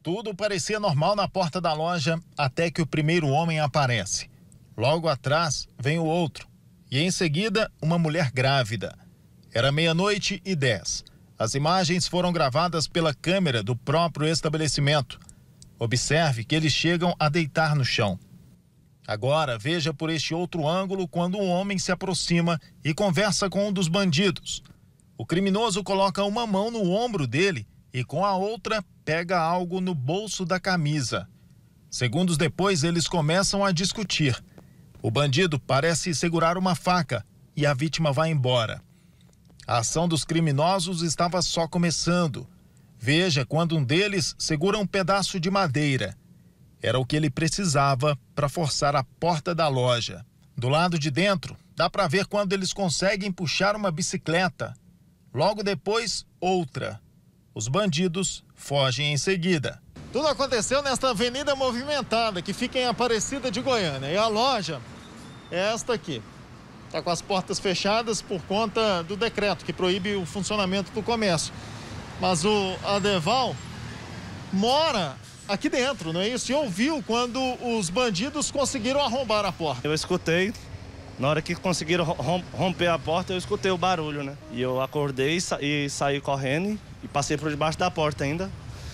Tudo parecia normal na porta da loja até que o primeiro homem aparece. Logo atrás vem o outro e em seguida uma mulher grávida. Era 00:10. As imagens foram gravadas pela câmera do próprio estabelecimento. Observe que eles chegam a deitar no chão. Agora veja por este outro ângulo quando um homem se aproxima e conversa com um dos bandidos. O criminoso coloca uma mão no ombro dele e com a outra pega algo no bolso da camisa. Segundos depois eles começam a discutir. O bandido parece segurar uma faca e a vítima vai embora. A ação dos criminosos estava só começando. Veja quando um deles segura um pedaço de madeira. Era o que ele precisava para forçar a porta da loja. Do lado de dentro, dá para ver quando eles conseguem puxar uma bicicleta. Logo depois, outra. Os bandidos fogem em seguida. Tudo aconteceu nesta avenida movimentada que fica em Aparecida de Goiânia. E a loja é esta aqui. Está com as portas fechadas por conta do decreto que proíbe o funcionamento do comércio. Mas o Adeval mora aqui dentro, não é isso? E ouviu quando os bandidos conseguiram arrombar a porta. Eu escutei, na hora que conseguiram romper a porta, eu escutei o barulho, né? E eu acordei e saí correndo e passei por debaixo da porta ainda.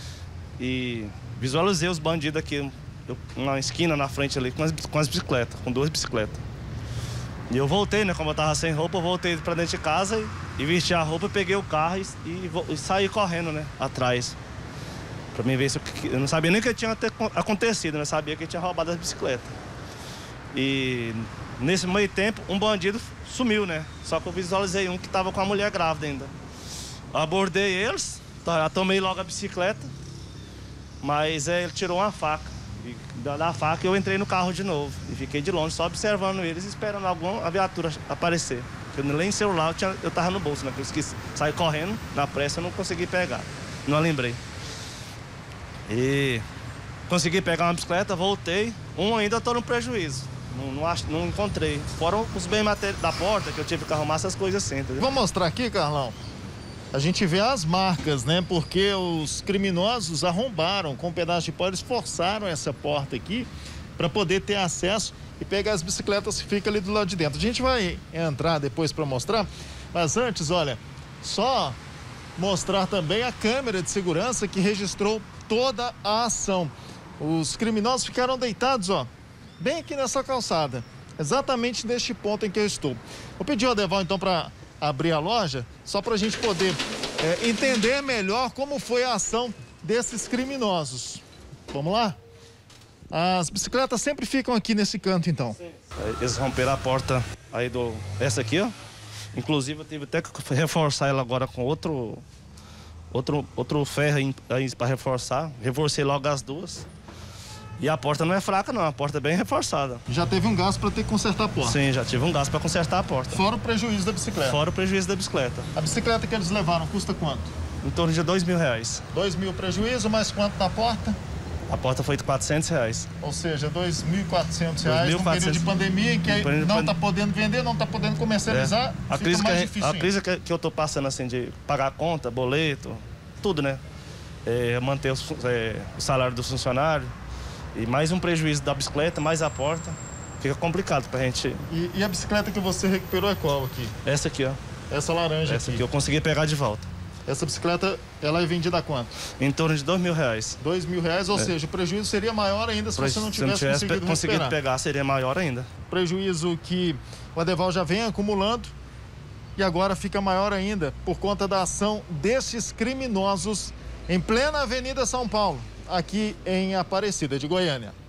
E visualizei os bandidos aqui, na esquina, na frente ali, com as bicicletas, com 2 bicicletas. E eu voltei, né? Como eu tava sem roupa, eu voltei pra dentro de casa e vesti a roupa, peguei o carro e saí correndo, né? Atrás. Pra mim ver se eu não sabia nem o que tinha acontecido, né? Sabia que tinha roubado as bicicletas. E nesse meio tempo, um bandido sumiu, né? Só que eu visualizei um que tava com a mulher grávida ainda. Abordei eles, tomei logo a bicicleta, mas ele tirou uma faca. E da faca eu entrei no carro de novo e fiquei de longe só observando eles, esperando alguma viatura aparecer. Eu nem celular eu tava no bolso, né? Eu esqueci, saí correndo, na pressa eu não consegui pegar, não lembrei. E consegui pegar uma bicicleta, voltei, ainda estou no prejuízo, não encontrei. Fora os bens da porta que eu tive que arrumar essas coisas assim, entendeu? Vou mostrar aqui, Carlão. A gente vê as marcas, né? Porque os criminosos arrombaram com um pedaço de pau, eles forçaram essa porta aqui para poder ter acesso e pegar as bicicletas que ficam ali do lado de dentro. A gente vai entrar depois para mostrar, mas antes, olha, só mostrar também a câmera de segurança que registrou toda a ação. Os criminosos ficaram deitados, ó, bem aqui nessa calçada, exatamente neste ponto em que eu estou. Vou pedir ao Adeval então para abrir a loja, só para a gente poder entender melhor como foi a ação desses criminosos. Vamos lá? As bicicletas sempre ficam aqui nesse canto, então. Sim. Eles romperam a porta aí essa aqui, ó. Inclusive eu tive até que reforçar ela agora com outro ferro aí para reforçar. Reforcei logo as duas. E a porta não é fraca, não. A porta é bem reforçada. Já teve um gasto para ter que consertar a porta? Sim, já tive um gasto para consertar a porta. Fora o prejuízo da bicicleta? Fora o prejuízo da bicicleta. A bicicleta que eles levaram custa quanto? Em torno de R$2.000. 2.000 prejuízo, mais quanto na porta? A porta foi de R$400. Ou seja, R$2.400 num período de pandemia em que não está podendo vender, não está podendo comercializar, fica mais difícil. A crise que eu estou passando, assim, de pagar a conta, boleto, tudo, né? Manter o salário do funcionário. E mais um prejuízo da bicicleta, mais a porta, fica complicado pra gente. E a bicicleta que você recuperou é qual aqui? Essa aqui, ó. Essa laranja aqui. Essa aqui eu consegui pegar de volta. Essa bicicleta, ela é vendida a quanto? Em torno de R$2.000. R$2.000, ou seja, o prejuízo seria maior ainda se você não tivesse conseguido pegar, seria maior ainda. Prejuízo que o Adeval já vem acumulando e agora fica maior ainda por conta da ação destes criminosos em plena Avenida São Paulo, aqui em Aparecida de Goiânia.